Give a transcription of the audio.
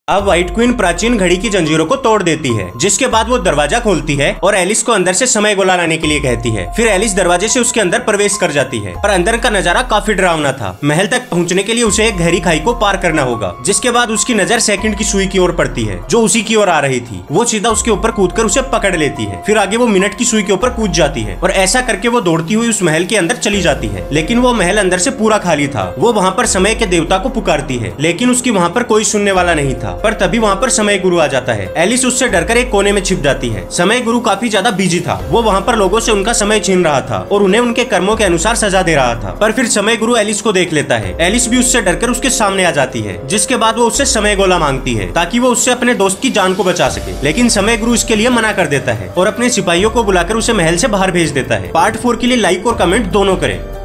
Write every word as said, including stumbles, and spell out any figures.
अब white queen प्राचीन घड़ी की जंजीरों को तोड़ देती है, जिसके बाद वो दरवाजा खोलती है और एलिस को अंदर से समय गोला लाने के लिए कहती है। फिर एलिस दरवाजे से उसके अंदर प्रवेश कर जाती है, पर अंदर का नजारा काफी डरावना था। महल तक पहुंचने के लिए उसे एक गहरी खाई को पार करना होगा, जिसके बाद उसकी नजर सेकंड की सुई की ओर पड़ती है जो उसी की ओर आ रही थी। वो सीधा उसके ऊपर कूदकर उसे पकड़ लेती है। फिर आगे वो मिनट की सुई के ऊपर कूद जाती है और ऐसा करके वो दौड़ती हुई उस महल के अंदर चली जाती है। लेकिन वो महल अंदर से पूरा खाली था। वो वहाँ पर समय के देवता को पुकारती है, लेकिन उसकी वहाँ पर कोई सुनने वाला नहीं था। पर तभी वहाँ पर समय गुरु आ जाता है। एलिस उससे डरकर एक कोने में छिप जाती है। समय गुरु काफी ज्यादा बिजी था। वो वहाँ पर लोगों से उनका समय छीन रहा था और उन्हें उनके कर्मों के अनुसार सजा दे रहा था। पर फिर समय गुरु एलिस को देख लेता है। एलिस भी उससे डरकर उसके सामने आ जाती है, जिसके बाद वो उससे समय गोला मांगती है ताकि वो उससे अपने दोस्त की जान को बचा सके। लेकिन समय गुरु इसके लिए मना कर देता है और अपने सिपाहियों को बुलाकर उसे महल से बाहर भेज देता है। पार्ट फोर के लिए लाइक और कमेंट दोनों करें।